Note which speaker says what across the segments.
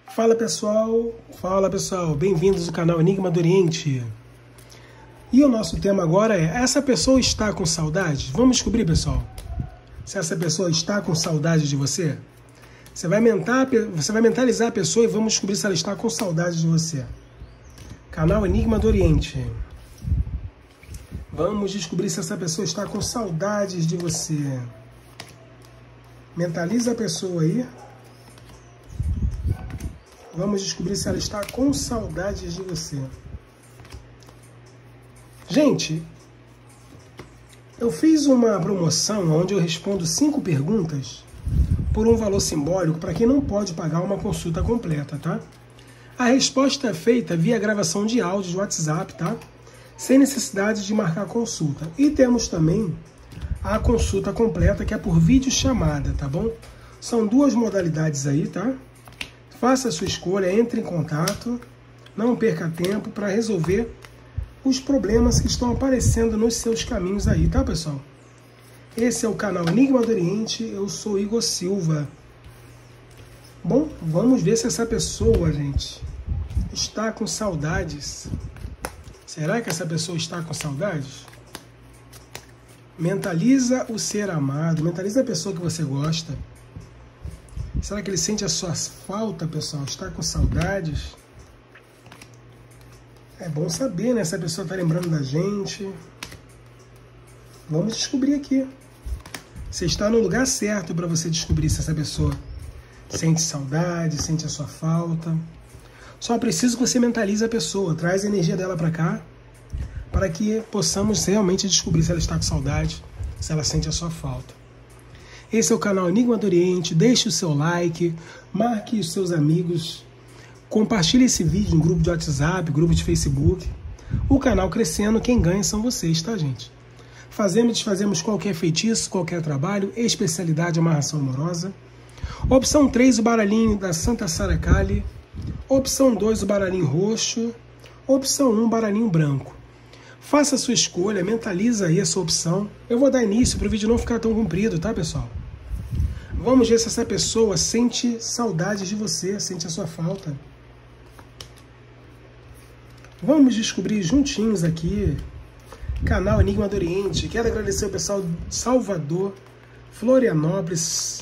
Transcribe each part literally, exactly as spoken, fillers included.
Speaker 1: Fala pessoal, fala pessoal, bem-vindos ao canal Enigma do Oriente. E o nosso tema agora é: essa pessoa está com saudade? Vamos descobrir, pessoal, se essa pessoa está com saudade de você. Você vai, mentar, você vai mentalizar a pessoa e vamos descobrir se ela está com saudade de você. Canal Enigma do Oriente. Vamos descobrir se essa pessoa está com saudades de você. Mentaliza a pessoa aí. Vamos descobrir se ela está com saudades de você. Gente, eu fiz uma promoção onde eu respondo cinco perguntas por um valor simbólico para quem não pode pagar uma consulta completa, tá? A resposta é feita via gravação de áudio de WhatsApp, tá? Sem necessidade de marcar consulta. E temos também a consulta completa, que é por videochamada, tá bom? São duas modalidades aí, tá? Faça a sua escolha, entre em contato, não perca tempo para resolver os problemas que estão aparecendo nos seus caminhos aí, tá, pessoal? Esse é o canal Enigma do Oriente, eu sou Igor Silva. Bom, vamos ver se essa pessoa, gente, está com saudades. Será que essa pessoa está com saudades? Mentaliza o ser amado, mentaliza a pessoa que você gosta. Será que ele sente a sua falta, pessoal? Está com saudades? É bom saber, né? Se a pessoa está lembrando da gente. Vamos descobrir aqui. Você está no lugar certo para você descobrir se essa pessoa sente saudade, sente a sua falta. Só preciso que você mentalize a pessoa, traz a energia dela para cá, para que possamos realmente descobrir se ela está com saudade, se ela sente a sua falta. Esse é o canal Enigma do Oriente, deixe o seu like, marque os seus amigos, compartilhe esse vídeo em grupo de WhatsApp, grupo de Facebook. O canal crescendo, quem ganha são vocês, tá, gente? Fazemos e desfazemos qualquer feitiço, qualquer trabalho, especialidade amarração amorosa. Opção três, o baralhinho da Santa Sara Kali. Opção dois, o baralhinho roxo. Opção um, o baralhinho branco. Faça a sua escolha, mentaliza aí a sua opção. Eu vou dar início para o vídeo não ficar tão comprido, tá, pessoal? Vamos ver se essa pessoa sente saudade de você, sente a sua falta. Vamos descobrir juntinhos aqui. Canal Enigma do Oriente. Quero agradecer ao pessoal de Salvador, Florianópolis,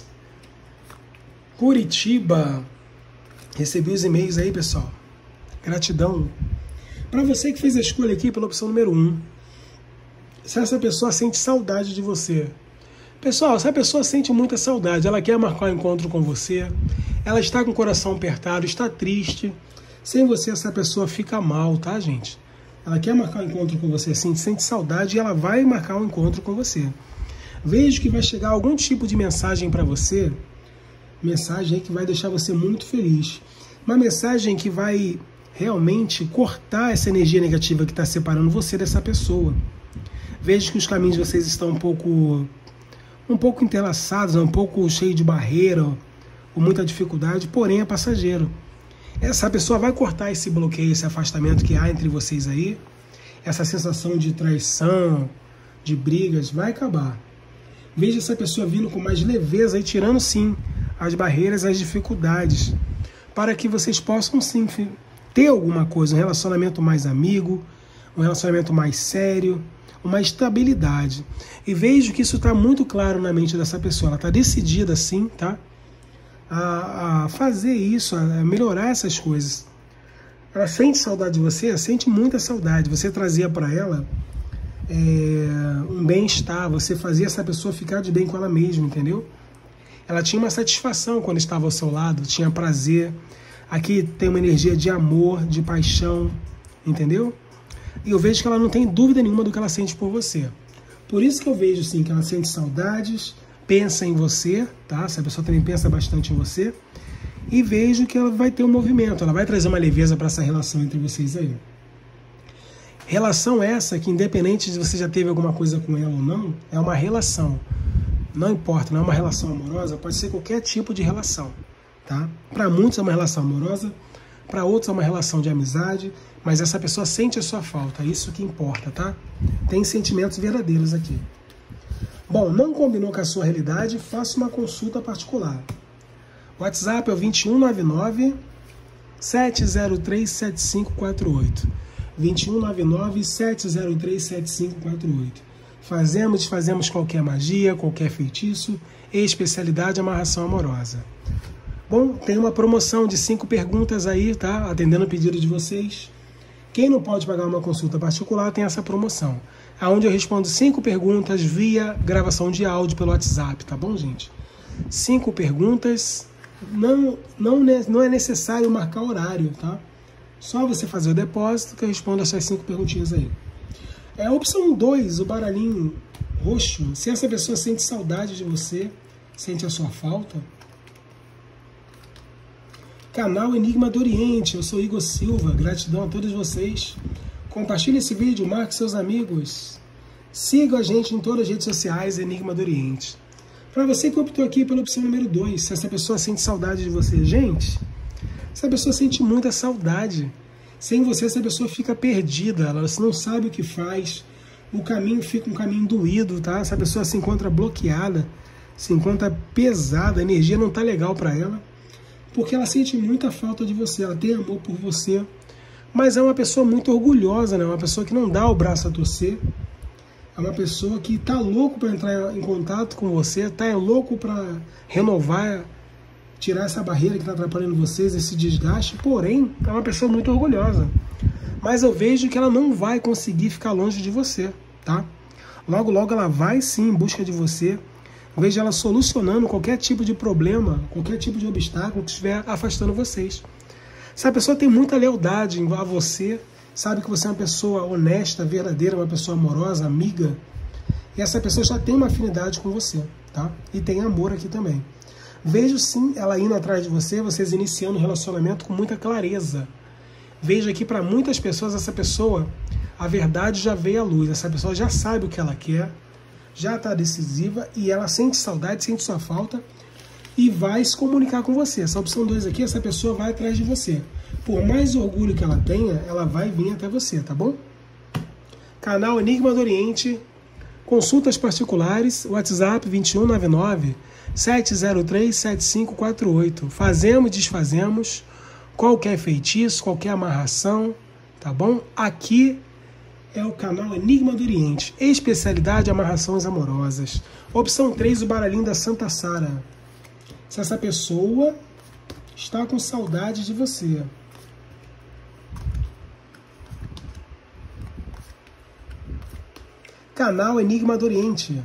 Speaker 1: Curitiba. Recebi os e-mails aí, pessoal. Gratidão. Para você que fez a escolha aqui pela opção número um, se essa pessoa sente saudade de você. Pessoal, se a pessoa sente muita saudade, ela quer marcar um encontro com você, ela está com o coração apertado, está triste, sem você essa pessoa fica mal, tá, gente? Ela quer marcar um encontro com você, assim, sente saudade e ela vai marcar um encontro com você. Vejo que vai chegar algum tipo de mensagem para você, mensagem que vai deixar você muito feliz. Uma mensagem que vai realmente cortar essa energia negativa que está separando você dessa pessoa. Vejo que os caminhos de vocês estão um pouco, um pouco entrelaçados, um pouco cheio de barreira, com muita dificuldade, porém é passageiro. Essa pessoa vai cortar esse bloqueio, esse afastamento que há entre vocês aí, essa sensação de traição, de brigas, vai acabar. Veja essa pessoa vindo com mais leveza e tirando, sim, as barreiras, as dificuldades, para que vocês possam, sim, ter alguma coisa, um relacionamento mais amigo, um relacionamento mais sério, uma estabilidade. E vejo que isso está muito claro na mente dessa pessoa. Ela está decidida, sim, tá? A, a fazer isso, a melhorar essas coisas. Ela sente saudade de você, sente muita saudade. Você trazia para ela é, um bem-estar, você fazia essa pessoa ficar de bem com ela mesma, entendeu? Ela tinha uma satisfação quando estava ao seu lado, tinha prazer. Aqui tem uma energia de amor, de paixão, entendeu? E eu vejo que ela não tem dúvida nenhuma do que ela sente por você. Por isso que eu vejo, sim, que ela sente saudades, pensa em você, tá? Essa pessoa também pensa bastante em você. E vejo que ela vai ter um movimento, ela vai trazer uma leveza para essa relação entre vocês aí. Relação essa que, independente de você já teve alguma coisa com ela ou não, é uma relação. Não importa, não é uma relação amorosa, pode ser qualquer tipo de relação. Tá? Para muitos é uma relação amorosa, para outros é uma relação de amizade, mas essa pessoa sente a sua falta, é isso que importa, tá? Tem sentimentos verdadeiros aqui. Bom, não combinou com a sua realidade, faça uma consulta particular. O WhatsApp é o dois um nove nove, sete zero três, sete cinco quatro oito. vinte e um noventa e nove, sete zero três, sete cinco quatro oito. Fazemos, desfazemos qualquer magia, qualquer feitiço, especialidade amarração amorosa. Bom, tem uma promoção de cinco perguntas aí, tá? Atendendo o pedido de vocês. Quem não pode pagar uma consulta particular tem essa promoção, onde eu respondo cinco perguntas via gravação de áudio pelo WhatsApp, tá bom, gente? Cinco perguntas, não, não, não é necessário marcar horário, tá? Só você fazer o depósito que eu respondo essas cinco perguntinhas aí. É a opção dois, o baralhinho roxo. Se essa pessoa sente saudade de você, sente a sua falta. Canal Enigma do Oriente, eu sou Igor Silva, gratidão a todos vocês. Compartilhe esse vídeo, marque seus amigos. Siga a gente em todas as redes sociais, Enigma do Oriente. Para você que optou aqui pela opção número dois, se essa pessoa sente saudade de você, gente, essa pessoa sente muita saudade. Sem você, essa pessoa fica perdida, ela não sabe o que faz, o caminho fica um caminho doído, tá? Essa pessoa se encontra bloqueada, se encontra pesada, a energia não tá legal para ela, porque ela sente muita falta de você, ela tem amor por você, mas é uma pessoa muito orgulhosa, né? Uma pessoa que não dá o braço a torcer, é uma pessoa que tá louco para entrar em contato com você, tá louco para renovar, tirar essa barreira que está atrapalhando vocês, esse desgaste, porém, é uma pessoa muito orgulhosa. Mas eu vejo que ela não vai conseguir ficar longe de você, tá? Logo, logo ela vai sim em busca de você. Eu vejo ela solucionando qualquer tipo de problema, qualquer tipo de obstáculo que estiver afastando vocês. Essa pessoa tem muita lealdade a você, sabe que você é uma pessoa honesta, verdadeira, uma pessoa amorosa, amiga, e essa pessoa já tem uma afinidade com você, tá? E tem amor aqui também. Vejo sim ela indo atrás de você, vocês iniciando um relacionamento com muita clareza. Vejo aqui para muitas pessoas, essa pessoa, a verdade já veio à luz, essa pessoa já sabe o que ela quer, já está decisiva e ela sente saudade, sente sua falta e vai se comunicar com você. Essa opção dois aqui, essa pessoa vai atrás de você. Por mais orgulho que ela tenha, ela vai vir até você, tá bom? Canal Enigma do Oriente, consultas particulares, WhatsApp vinte e um noventa e nove, sete zero três, sete cinco quatro oito. Fazemos, desfazemos qualquer feitiço, qualquer amarração, tá bom? Aqui é o canal Enigma do Oriente, especialidade amarrações amorosas. Opção três, o baralhinho da Santa Sara. Se essa pessoa está com saudade de você. Canal Enigma do Oriente.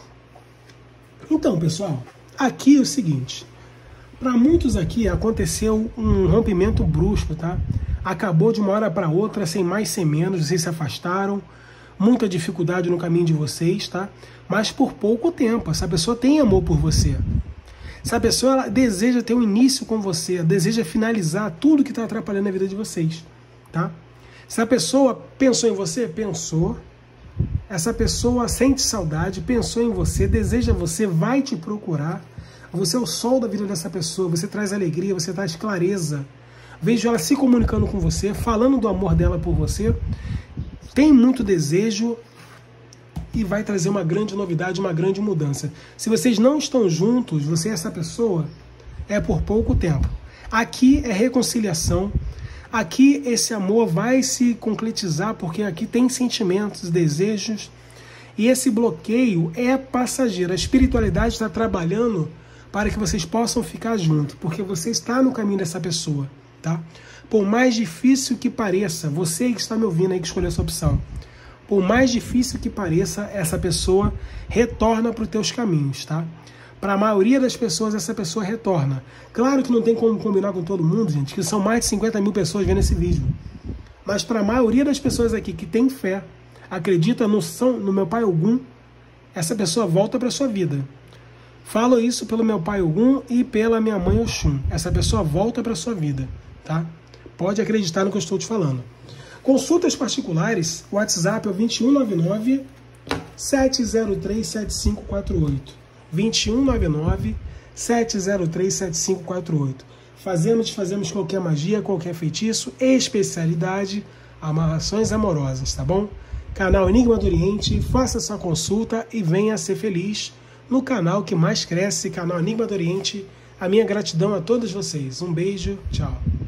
Speaker 1: Então, pessoal, aqui é o seguinte. Para muitos aqui aconteceu um rompimento brusco, tá? Acabou de uma hora para outra, sem mais, sem menos, vocês se afastaram, muita dificuldade no caminho de vocês, tá? Mas por pouco tempo, essa pessoa tem amor por você. Essa pessoa ela deseja ter um início com você, deseja finalizar tudo que está atrapalhando a vida de vocês, tá? Essa pessoa pensou em você? Pensou. Essa pessoa sente saudade, pensou em você, deseja você, vai te procurar. Você é o sol da vida dessa pessoa, você traz alegria, você traz clareza. Vejo ela se comunicando com você, falando do amor dela por você. Tem muito desejo e vai trazer uma grande novidade, uma grande mudança. Se vocês não estão juntos, você e essa pessoa, é por pouco tempo. Aqui é reconciliação. Aqui esse amor vai se concretizar porque aqui tem sentimentos, desejos. E esse bloqueio é passageiro. A espiritualidade está trabalhando para que vocês possam ficar juntos, porque você está no caminho dessa pessoa. Tá? Por mais difícil que pareça, você que está me ouvindo aí que escolheu essa opção, por mais difícil que pareça, essa pessoa retorna para os teus caminhos, tá? Para a maioria das pessoas, essa pessoa retorna. Claro que não tem como combinar com todo mundo, gente, que são mais de cinquenta mil pessoas vendo esse vídeo. Mas para a maioria das pessoas aqui que tem fé, acredita no, São, no meu Pai Ogum, essa pessoa volta para a sua vida. Falo isso pelo meu Pai Ogum e pela minha mãe Oxum. Essa pessoa volta para a sua vida. Tá? Pode acreditar no que eu estou te falando. Consultas particulares, o WhatsApp é o vinte e um noventa e nove, sete zero três, sete cinco quatro oito. vinte e um noventa e nove, sete zero três, sete cinco quatro oito. Fazemos, fazemos qualquer magia, qualquer feitiço, especialidade, amarrações amorosas, tá bom? Canal Enigma do Oriente, faça sua consulta e venha ser feliz no canal que mais cresce, canal Enigma do Oriente. A minha gratidão a todos vocês. Um beijo, tchau.